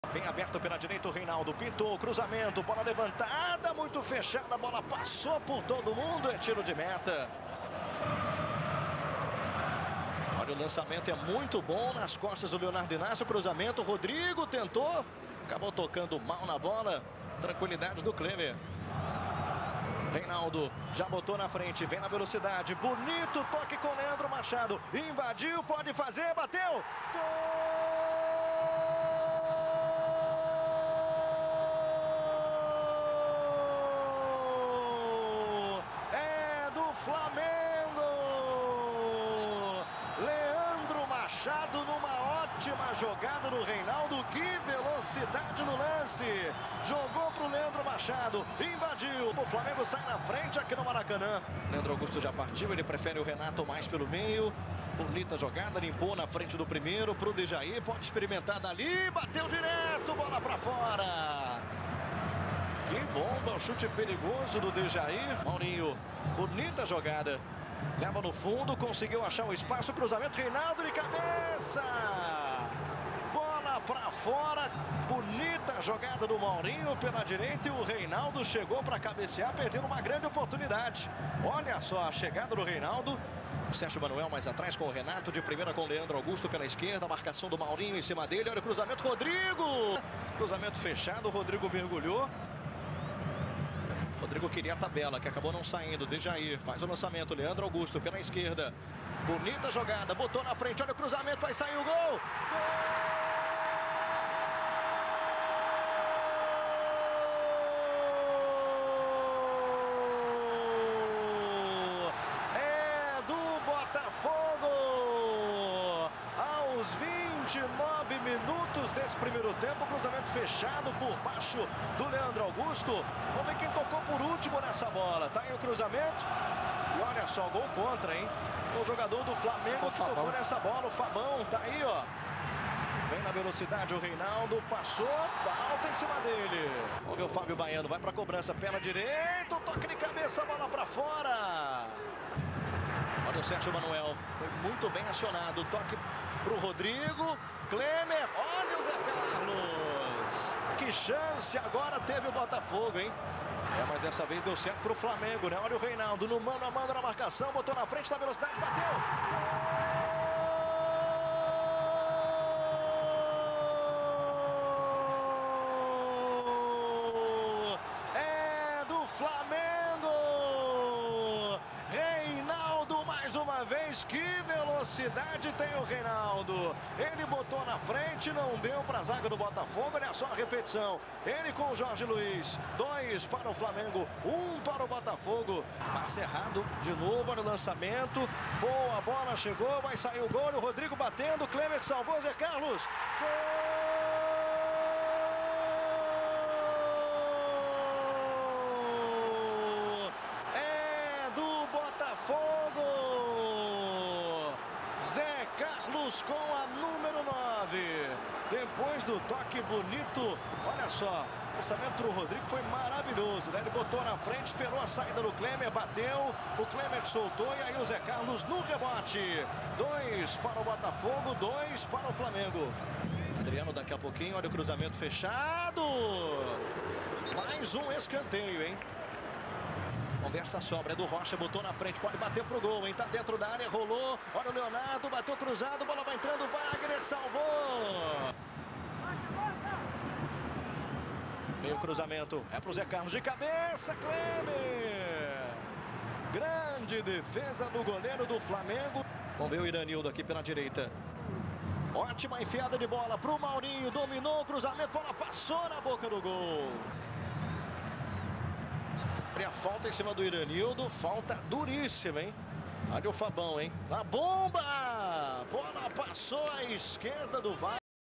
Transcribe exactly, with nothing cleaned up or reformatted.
Bem aberto pela direita o Reinaldo, pintou, cruzamento, bola levantada, muito fechada, a bola passou por todo mundo, é tiro de meta. Olha, o lançamento é muito bom nas costas do Leonardo Inácio, cruzamento, Rodrigo tentou, acabou tocando mal na bola, tranquilidade do Klemer. Reinaldo já botou na frente, vem na velocidade, bonito toque com Leandro Machado, invadiu, pode fazer, bateu, gol! Flamengo! Leandro Machado numa ótima jogada do Reinaldo, que velocidade no lance! Jogou para o Leandro Machado, invadiu, o Flamengo sai na frente aqui no Maracanã. Leandro Augusto já partiu, ele prefere o Renato mais pelo meio. Bonita jogada, limpou na frente do primeiro para o Dejaí, pode experimentar dali, bateu direto, bola para fora! Que bomba, o chute perigoso do Dejaí. Maurinho, bonita jogada. Leva no fundo, conseguiu achar um espaço, cruzamento, Reinaldo de cabeça. Bola para fora, bonita jogada do Maurinho pela direita e o Reinaldo chegou para cabecear, perdendo uma grande oportunidade. Olha só a chegada do Reinaldo. O Sérgio Manuel mais atrás com o Renato, de primeira com o Leandro Augusto pela esquerda, a marcação do Maurinho em cima dele. Olha o cruzamento, Rodrigo. Cruzamento fechado, o Rodrigo mergulhou. Rodrigo queria a tabela, que acabou não saindo. Dejaí faz o lançamento, Leandro Augusto pela esquerda. Bonita jogada, botou na frente, olha o cruzamento, vai sair o gol! Gol! É do Botafogo! Aos vinte e nove minutos desse primeiro tempo, cruzamento fechado por baixo do Leandro Augusto. Vamos ver quem tocou por último nessa bola. Tá aí o cruzamento. E olha só, gol contra, hein? O jogador do Flamengo o que tocou Fabão. nessa bola, o Fabão, tá aí, ó. Vem na velocidade o Reinaldo, passou, falta em cima dele. Vamos ver o Fábio Baiano, vai pra cobrança, perna direita, toque de cabeça, bola pra fora. Olha o Sérgio Manuel, foi muito bem acionado, toque pro Rodrigo, Klemer, olha o Zé Carlos. Que chance agora teve o Botafogo, hein? É, mas dessa vez deu certo pro Flamengo, né? Olha o Reinaldo no mano a mano na marcação, botou na frente da velocidade, bateu. Gol! É do Flamengo! Reinaldo mais uma vez, que velocidade tem o Reinaldo. Ele botou na frente, não deu para a zaga do Botafogo, olha só a repetição. Ele com o Jorge Luiz, dois para o Flamengo, um para o Botafogo. Passe errado, de novo, olha o lançamento. Boa bola, chegou, vai sair o gol, o Rodrigo batendo, Klemer salvou, Zé Carlos. Gol! Botafogo, Zé Carlos com a número nove, depois do toque bonito, olha só, o lançamento do Rodrigo foi maravilhoso, né? Ele botou na frente, esperou a saída do Klemer, bateu, o Klemer soltou e aí o Zé Carlos no rebote, dois para o Botafogo, dois para o Flamengo. Adriano daqui a pouquinho, olha o cruzamento fechado, mais um escanteio, hein? Conversa sobra, é do Rocha, botou na frente, pode bater pro gol, hein? Tá dentro da área, rolou, olha o Leonardo, bateu cruzado, bola vai entrando, Wagner salvou! Meio cruzamento, é pro Zé Carlos de cabeça, Klemer! Grande defesa do goleiro do Flamengo. Vamos ver o Iranildo aqui pela direita. Ótima enfiada de bola pro Maurinho, dominou o cruzamento, bola passou na boca do gol. A falta em cima do Iranildo, falta duríssima, hein? Olha o Fabão, hein? A bomba! Bola passou à esquerda do Wagner.